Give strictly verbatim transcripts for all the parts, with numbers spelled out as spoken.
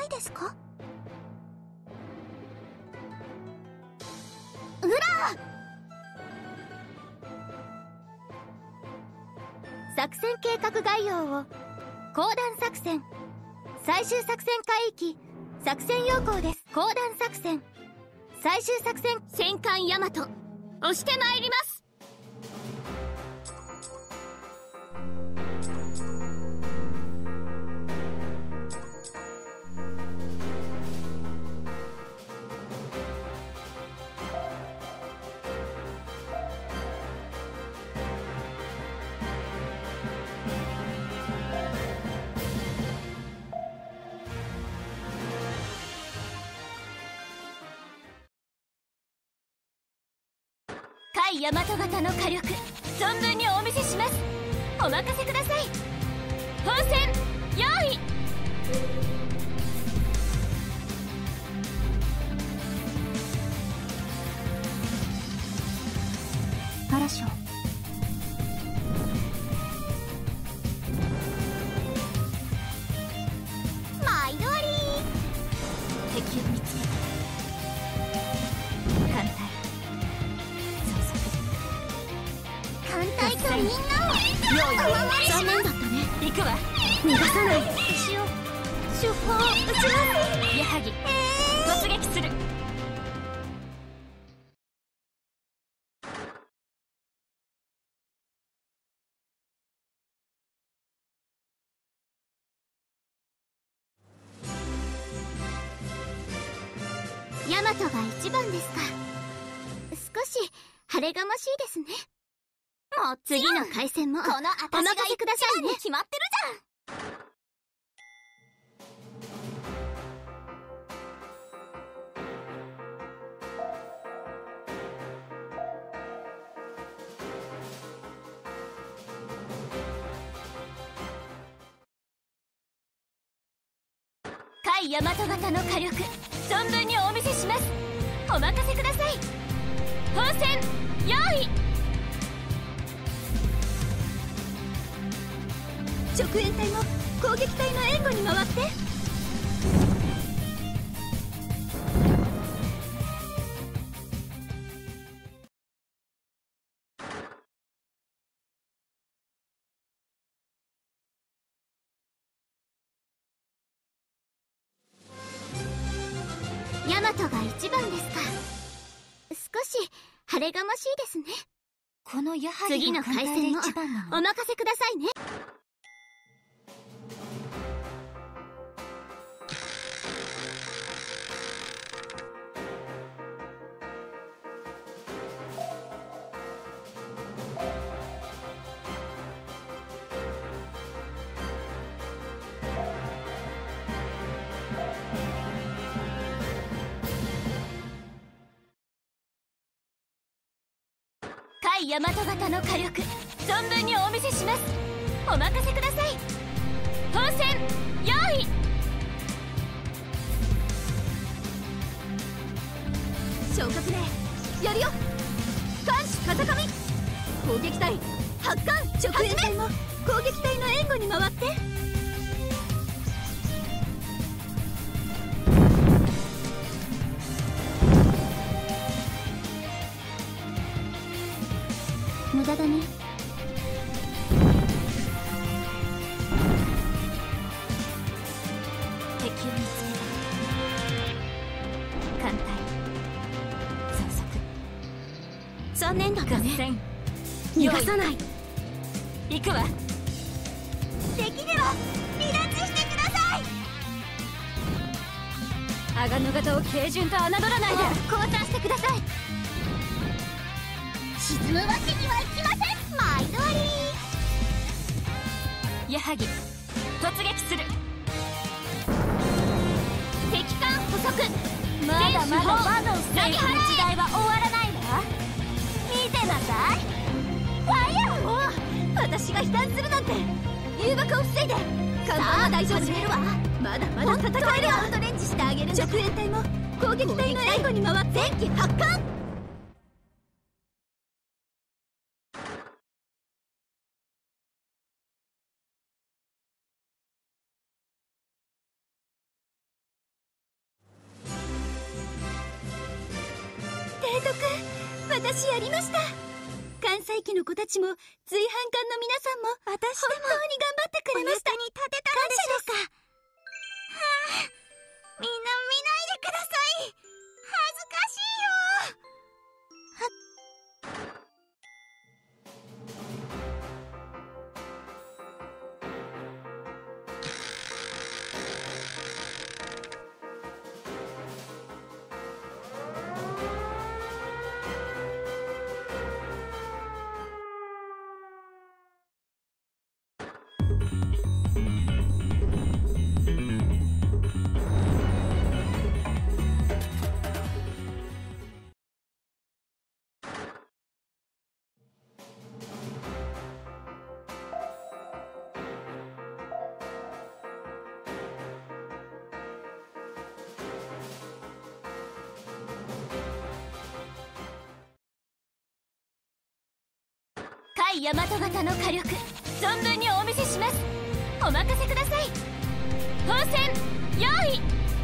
ないですか？うら！作戦計画概要を。降壇作戦。最終作戦海域作戦要項です。降壇作戦。最終作戦。戦艦ヤマト押してまいります。海大和型の火力存分にお見せします。お任せください。本戦用意。嵐を毎度あり。敵を見つけた。艦隊艦隊とみんなを残念だったね。行くわ。逃がさない。私を出砲撃ちます。矢作、突撃する。ヤマトが一番ですか。少し晴れがましいですね。もう次の回戦もこのお任せくださいね。決まってるじゃん。海大和型の火力存分にお見せします。お任せください。本戦用意。直縁隊も攻撃隊の援護に回って。ヤマトが一番ですか。少し晴れがましいですね。このやはり次の回戦もお任せくださいね。海大和型の火力存分にお見せします。お任せください。本戦用意。昇格ね。やるよ。艦士風上攻撃隊発艦直縁隊も攻撃隊の援護に回って。無駄だね。敵を見つけた。艦隊捜索。残念だったね。逃がさない。行くわ。敵では離脱してください。阿賀野型を軽順と侮らないで。交代してください。沈むわけにはいきません。毎度あり。矢作、突撃する。敵艦捕捉。まだまだ魔のステージの時代は終わらないわ。見てなさい。ファイヤー。もう私が被弾するなんて。誘爆を防いで。艦隊は大丈夫です。まだまだ戦えるよ。アウトレンジしてあげるんだ。直縁隊も攻撃隊の援護に回って。前期発艦。 督、私やりました。関西機の子たちも随伴館の皆さんも私でも本当に頑張ってくれました。お役に立てたのでしょうか。はあ、みんな見ないでください。恥ずかしいよ。甲斐大和型の火力存分にお見せします。お任せください。砲戦用意。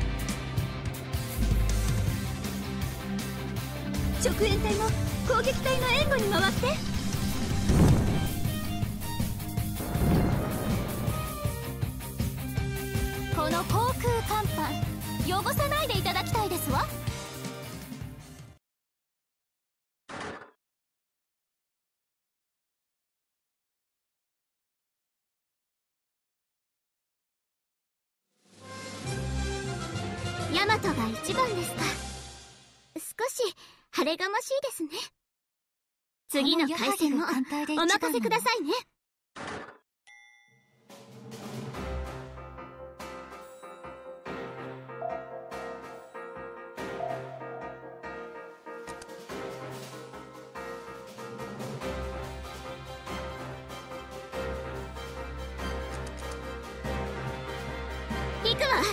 直縁隊も攻撃隊の援護に回って。この航空甲板汚さないでいただきたいですわ。ヤマトが一番ですか。少し晴れがましいですね。次の回戦もお任せくださいね。行くわ。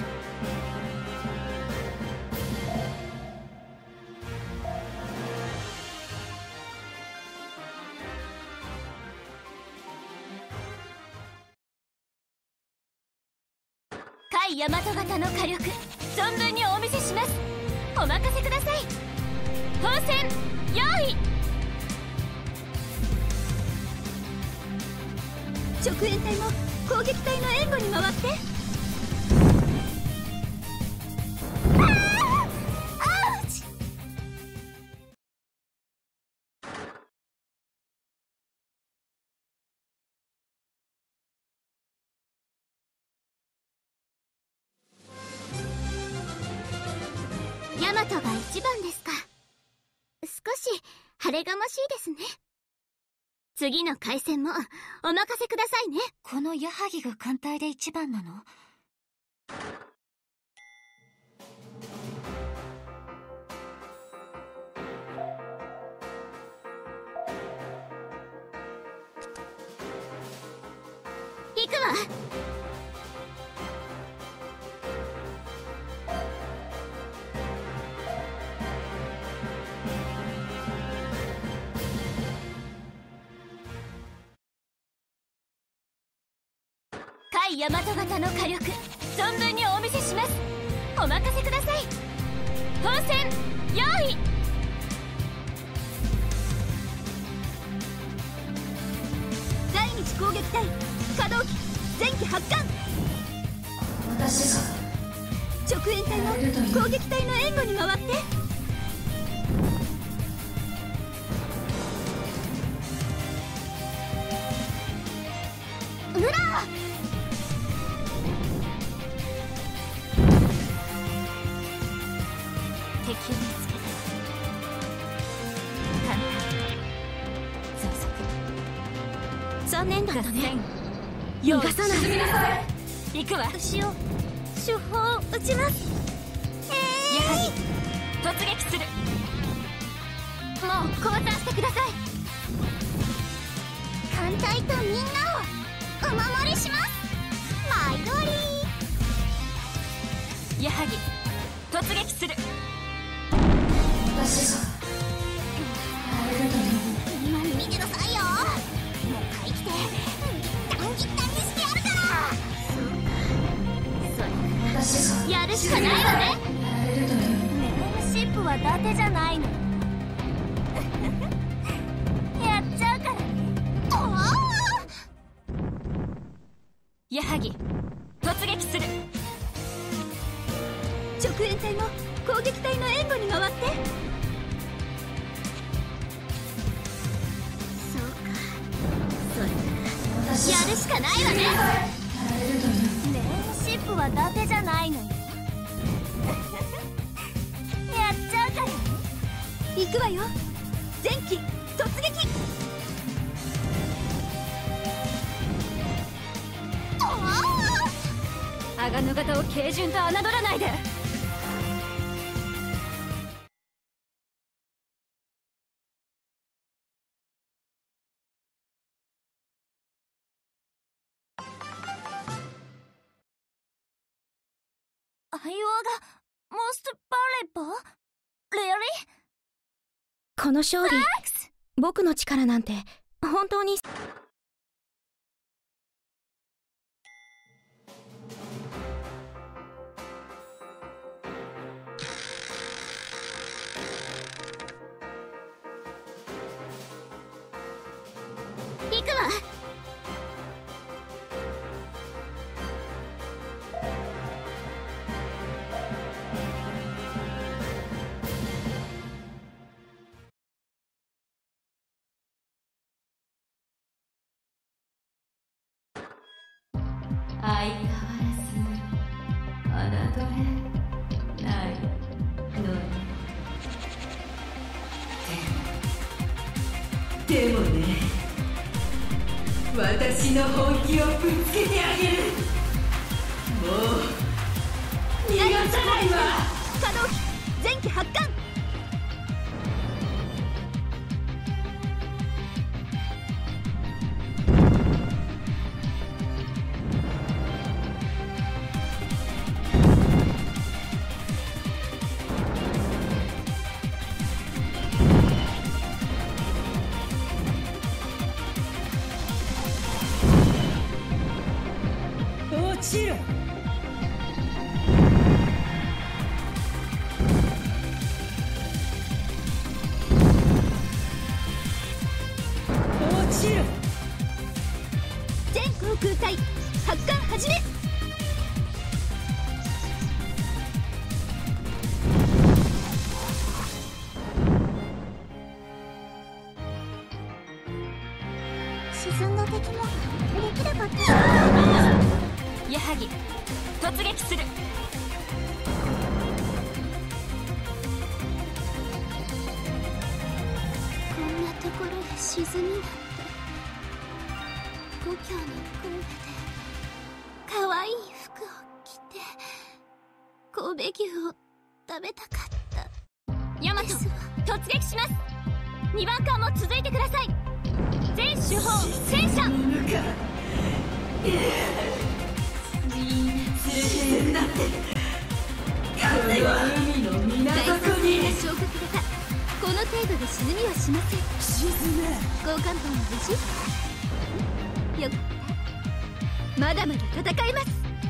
甲斐大和型の火力存分にお見せします。お任せください。砲戦用意。直縁隊も攻撃隊の援護に回って。ああ、アウチ。ヤマトが一番ですか。少し晴れがましいですね。次の回戦もお任せくださいね。 この矢作が艦隊で一番なの？ 行くわ。甲斐大和型の火力存分にお見せします。お任せください。砲戦用意。第二次攻撃隊可動機前期発艦。 私が直縁隊も攻撃隊の援護に回って。うら敵を見つけた。簡単増速。残念だったね。逃がさない。行くわ。牛を手法を撃ちます。えー、やはり突撃する。もう交代してください。艦隊とみんなをお守りします。毎度りー。やはり突撃する。 私がやれるという。 今見てなさいよ。もう一回来てギッタンギッタンにしてやるから。そうか、それやるしかないわね。 やれるという。 ネームシップは伊達じゃないの。 矢作突撃する。 直縁隊も攻撃隊の援護に回って。そうか、それならやるしかないわね。メインシップは伊達じゃないのよ。やっちゃうからね。行くわよ、前期突撃。 鋼の型を軽順と侮らないで。 アイオワがモストバレッバー？レアリー？ この勝利、僕の力なんて本当に。 行くわ。 相変わらず侮れないのね。でもね、私の本気をぶつけてあげる。もう逃がさないわ。 可動機前期発艦。 落ちろ。落ちろ。 全航空隊発艦始め。沈んだ敵もできなかった。 矢作突撃する。 こんなところへ沈みなんて。故郷の神戸で可愛い服を着て神戸牛を食べたかったヤマト突撃します。にばん艦も続いてください。全主砲戦車。 風は海の港に。 消極型この程度で沈みはしません。 沈む。 交換砲無事？よかった。まだまだ戦います。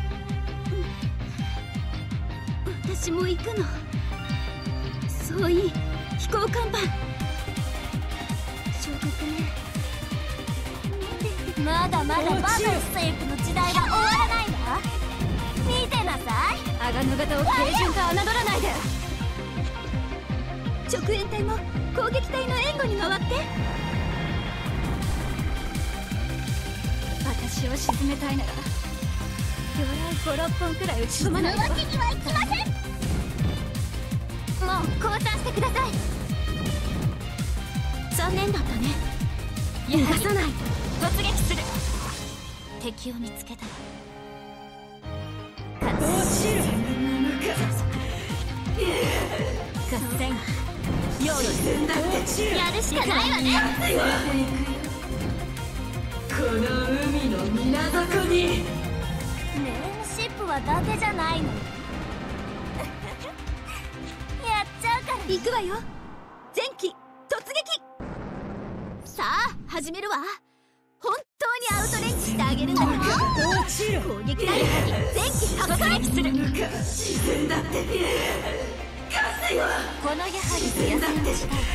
うん、私も行くの。そういい飛行看板。小国ね。 まだまだバトルセーフの時代は終わらないわ。見てなさい。鋼の型を軽順と侮らないで。 直縁隊も攻撃隊の援護に回って。 私を沈めたいなら鎧ごろっぽんくらい打ち込まないと。 わけにはいきません。 もう降参してください。 残念だったね。 逃がさない。突撃する。敵を見つけたら落ちろ。 合戦用意やるしかないわね。 この海の港に。 メインシップは伊達じゃないの。やっちゃうから。 行くわよ、前期突撃。さあ始めるわ。本当にアウトレンジしてあげるんだから。 落ちろ。 攻撃隊前期発艦する。 沈んだって。 このやはり野戦の時代。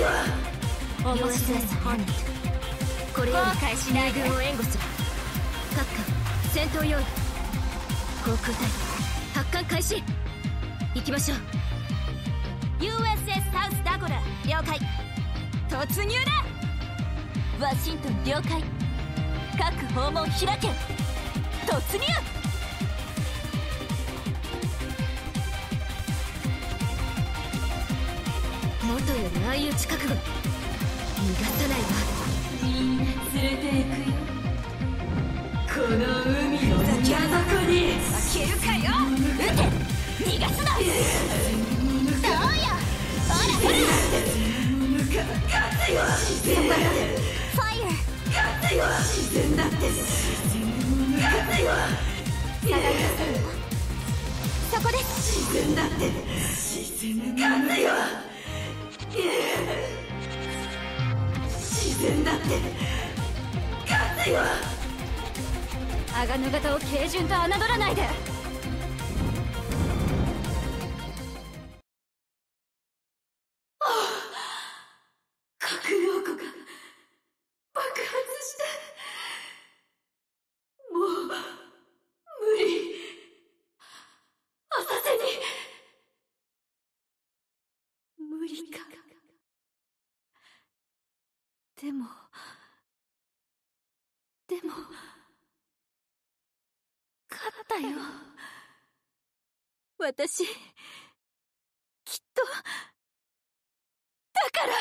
面白いさ。これを後悔しない軍を援護する。 各艦戦闘用意。航空隊発艦開始。行きましょう。 ユーエスエス サウスダコダ了解。突入だ。ワシントン了解。各訪問開け。突入。 元より相打ち覚悟。逃がさないわ。 みんな連れて行くよ、この海の山底に。 負けるかよ。撃て。逃がすな。そうよ。ほらほら。 向か勝つよ。自然だって。 ファイヤー。 勝つよ。自然だって。勝つよ。 下がりなさいよ。そこです。 自然だって。自然勝つよ。自然だって勝つよ。 鋼型を軽順と侮らないで。 核陽子が爆発した。もう無理。浅瀬に無理か。でもでも勝ったよ。私きっとだから。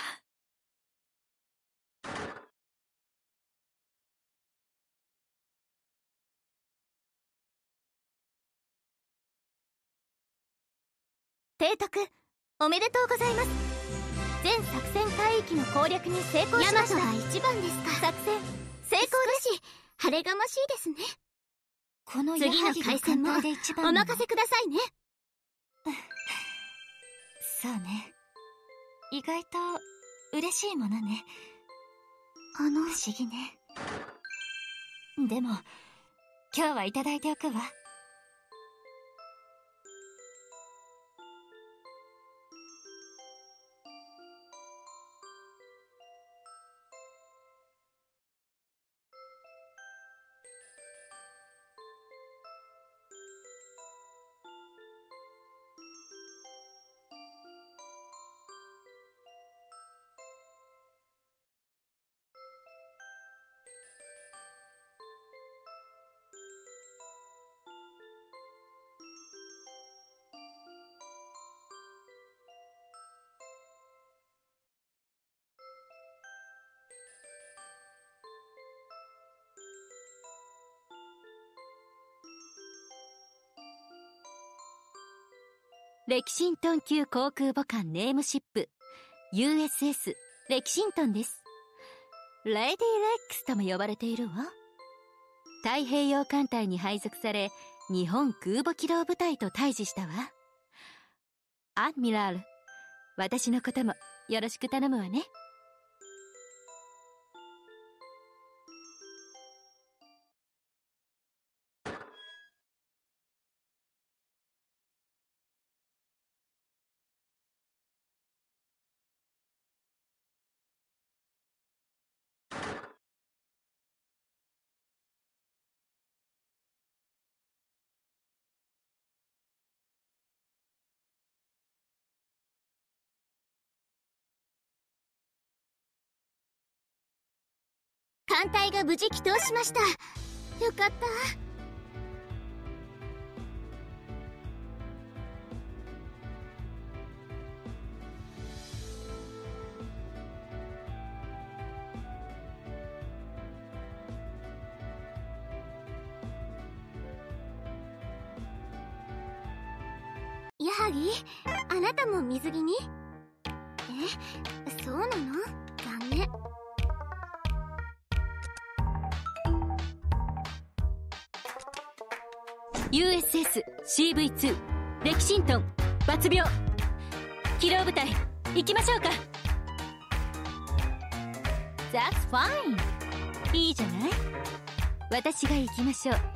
提督おめでとうございます。全作戦海域の攻略に成功しました。ヤマトが一番ですか。作戦成功ですし晴れがましいですね。この次の海戦もお任せくださいね。そうね、意外と嬉しいものね。あの不思議ね。でも今日はいただいておくわ。レキシントン級航空母艦ネームシップ ユーエスエス レキシントンです。レディー・レックスとも呼ばれているわ。太平洋艦隊に配属され日本空母機動部隊と対峙したわ。アドミラール、私のこともよろしく頼むわね。艦隊が無事帰投しました。よかった。矢作、あなたも水着に？え、そうなの？ダメ。ユーエスエス シーブイツー レキシントン抜病機動部隊行きましょうか。 That's fine。 いいじゃない、私が行きましょう。